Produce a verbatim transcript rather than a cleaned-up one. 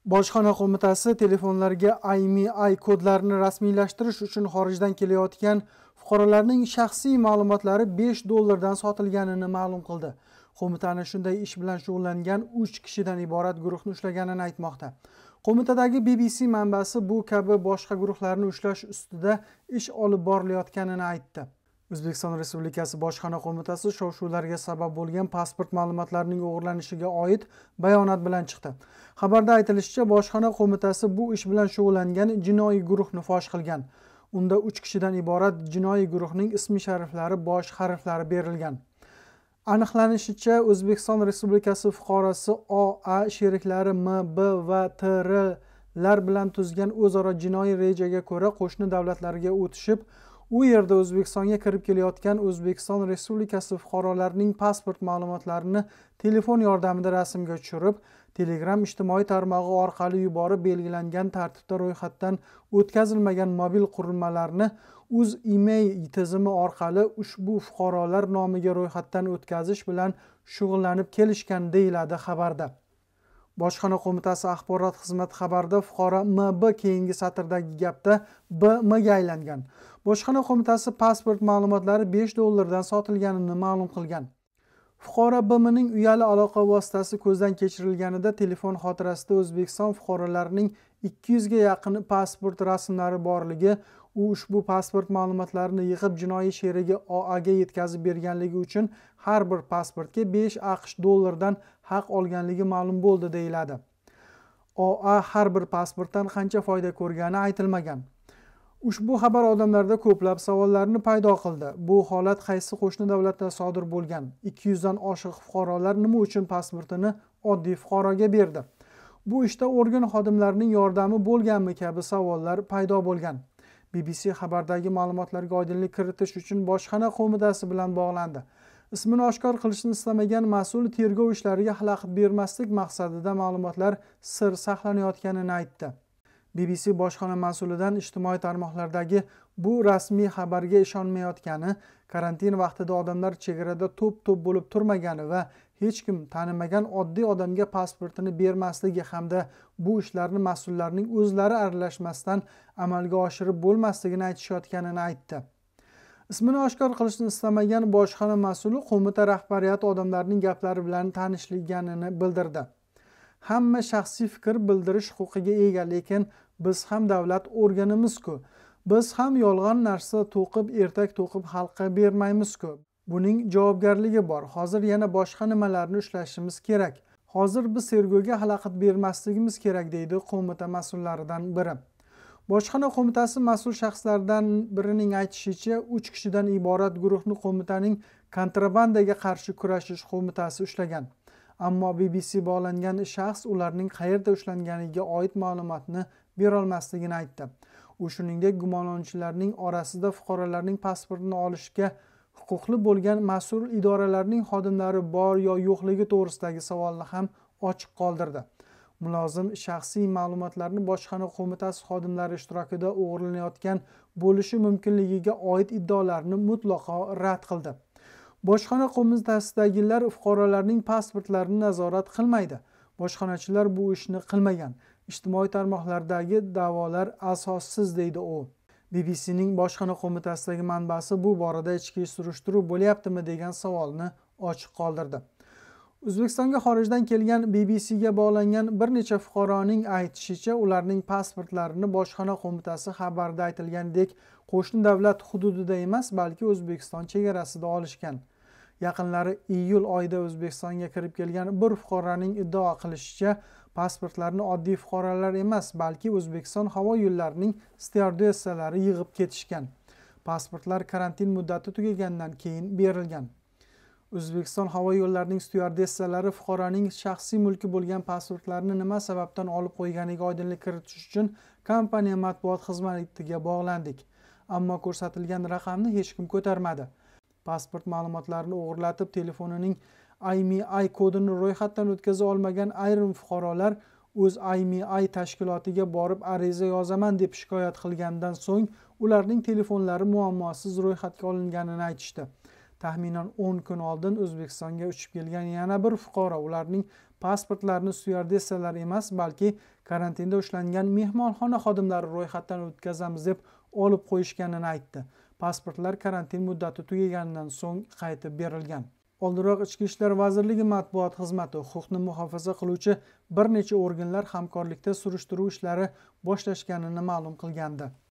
Bojxona qo'mitasi telefonlarga I M E I kodlarini rasmiylashtirish uchun xorijdan kelayotgan fuqarolarning shaxsiy ma'lumotlari besh dollardan sotilganini ma'lum qildi. Qo'mitani shunday ish bilan shug'ullangan uch kishidan iborat guruhni ushlaganini aytmoqda. Qo'mitadagi B B C manbasi bu kabi boshqa guruhlarni ushlash ustida ish olib borilayotganini aytdi. O'zbekiston Respublikasi Bojxona qo'mitasi shov-shuvlarga sabab bo'lgan pasport ma'lumotlarining o'g'irlanishiga oid bayonot bilan chiqdi. Xabarda aytilishicha, Bojxona qo'mitasi bu ish bilan shug'ullangan jinoiy guruhni fosh qilgan. Unda uch kishidan iborat jinoiy guruhning ismi-shariflari, bosh harflari berilgan. Aniqlanishicha, O'zbekiston Respublikasi fuqarosi O A sheriklari M B va T R lar bilan tuzgan o'zaro jinoiy rejaga ko'ra qo'shni davlatlarga o'tishib, u yerda O'zbekistonga kirib kelayotgan O'zbekiston Respublikasi fuqarolarining pasport ma'lumotlarini telefon yordamida rasmga tushirib, Telegram ijtimoiy tarmog'i orqali yuborib belgilangan tartibda ro'yxatdan o'tkazilmagan mobil qurilmalarni uz email tizimi orqali ushbu fuqarolar nomiga ro'yxatdan o'tkazish bilan shug'ullanib kelishgan deyiladi xabarda. Bojxona qo'mitasi axborot xizmati xabarida fuqaro M B keyingi satrdagi gapda B M ga aylangan. Bojxona qo'mitasi pasport ma'lumotlari besh dollardan sotilganini ma'lum qilgan. Fuqaro B M'ning uyali aloqa vositasi ko'zdan kechirilganida telefon xotirasida O'zbekiston fuqarolarining ikki yuz ga yaqin pasport rasmlari borligi, u ushbu pasport ma'lumotlarini yig'ib jinoiy sherigi O A ga yetkazib berganligi uchun har bir pasportga besh AQSh dollardan haq olganligi ma'lum bo'ldi deyiladi. O A har bir pasportdan qancha foyda ko'rgani aytilmagan. Ushbu xabar odamlarda ko'plab savollarni paydo qildi. Bu holat qaysi qo'shni davlatda sodir bo'lgan? ikki yuz dan oshiq fuqarolar nima uchun pasportini oddiy fuqaroga berdi? Bu ishda organ xodimlarining yordami bo'lganmi kabi savollar paydo bo'lgan. B B C xabardagi ma'lumotlarga oydinlik kiritish uchun Bojxona qo'mitasi bilan bog'landi. Ismini oshkor qilishni istamagan mas'ul tergov ishlariga xalaqit bermaslik maqsadida ma'lumotlar sir saqlanayotganini aytdi. B B C bojxona mas'ulidan ijtimoiy tarmoqlardagi bu rasmiy xabarga ishonmayotgani, karantin vaqtida odamlar chegarada to'p-to'p bo'lib turmagani va hech kim tanimagan oddiy odamga pasportini bermasligi hamda bu ishlarni mas'ullarning o'zlari aralashmasdan amalga oshirib bo'lmasligini aytishayotganini aytdi. Ismini oshkor qilishni istamagan bojxona mas'uli qo'mita rahbariyati odamlarning gaplari bilan tanishganini bildirdi. Hamma shaxsiy fikr bildirish huquqiga ega, lekin biz ham davlat organimiz-ku. Biz ham yolg'on narsa to'qib, ertak to'qib xalqqa bermaymiz-ku. Buning javobgarligi bor. Hozir yana boshqa nimalarni ushlashimiz kerak. Hozir biz tergovga xalaqit bermasligimiz kerak, deydi qo'mita mas'ullaridan biri. Bojxona qo'mitasi mas'ul shaxslaridan birining aytishicha, uch kishidan iborat guruhni qo'mitaning kontrabandaga qarshi kurashish qo'mitasi ushlagan. Ammo B B C bog'langan shaxs ularning qayerda ushlanganiga oid ma'lumotni bera olmasligini aytdi. U shuningdek gumonlanuvchilarning orasida fuqarolarning pasportini olishga huquqli bo'lgan mas'ul idoralarning xodimlari bor yo yo'qligi to'g'risidagi savolni ham ochiq qoldirdi. Mulozim shaxsiy ma'lumotlarni bojxona qo'mitasi xodimlari ishtirokida o'g'irlanayotgan bo'lishi mumkinligiga oid iddaolarni mutlaqo rad qildi. Bojxona qo'mitasidagilar fuqarolarning pasportlarini nazorat qilmaydi. Bojxonachilar bu ishni qilmagan. Ijtimoiy tarmoqlardagi da'volar asossiz, deydi u. B B C'ning bojxona qo'mitasidagi manbasi bu borada ichki surishtiruv bo'lyaptimi degan savolni ochiq qoldirdi. O'zbekistonga xorijdan kelgan B B C'ga bog'langan bir necha fuqaroning aytishicha, ularning pasportlarini bojxona qo'mitasi xabarda aytilgandek qo'shni davlat hududida emas, balki O'zbekiston chegarasida olishgan. Yaqinlari iyul oyida O'zbekistonga kirib kelgan bir fuqaroning iddao qilishicha, pasportlarni oddiy fuqarolar emas, balki O'zbekiston havo yo'llarining styuardessalari yig'ib ketishgan. Pasportlar karantin muddati tugagandan keyin berilgan. O'zbekiston havo yo'llarining styuardessalari fuqaroning shaxsiy mulki bo'lgan pasportlarni nima sababdan olib qo'yganiga oydinlik kiritish uchun kompaniya matbuot xizmatiga bog'landik. Ammo ko'rsatilgan raqamni hech kim ko'tarmadi. Pasport ma'lumotlarini o'g'irlatib, telefonining I M E I kodini ro'yxatdan o'tkaza olmagan ayrim fuqarolar o'z I M E I tashkilotiga borib ariza yozaman deb shikoyat qilgandan so'ng ularning telefonlari muammosiz ro'yxatga olinganini aytishdi. Taxminan o'n kun oldin O'zbekistonga uchib kelgan yana bir fuqaro ularning pasportlarni styuardessalar emas, balki karantinda ushlangan mehmonxona xodimlari ro'yxatdan o'tkazamiz deb olib qo'yishganini aytdi. Pasportlar karantin muddati tugaganidan so'ng qaytib berilgan. Oldinroq Ichki ishlar vazirligi matbuot xizmati huquqni muhofaza qiluvchi bir necha organlar hamkorlikda surishtiruv ishlari boshlashganini ma'lum qilgandi.